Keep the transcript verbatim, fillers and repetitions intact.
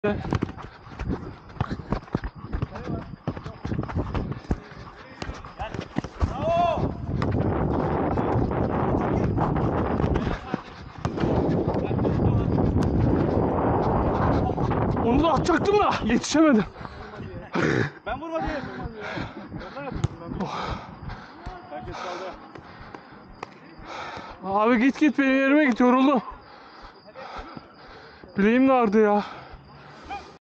Onu da atacaktım da yetişemedim. Ben vurmadım. Herkes kaldı. Abi git git benim yerime git, yoruldum. Bileğim de ağrıdı ya.